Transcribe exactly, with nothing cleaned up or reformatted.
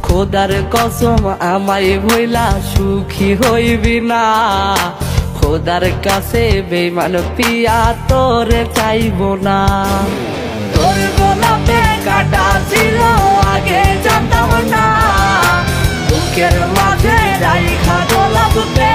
খোদার কসম আমায় ভইলা সুখী হইবি না, খোদার কাছে বেঈমান পিয়া তোরে চাইব না। তোর গোলাপে কাটা ছিল আগে জানতাম না, বুকের মাঝে রাইখা গোলাপ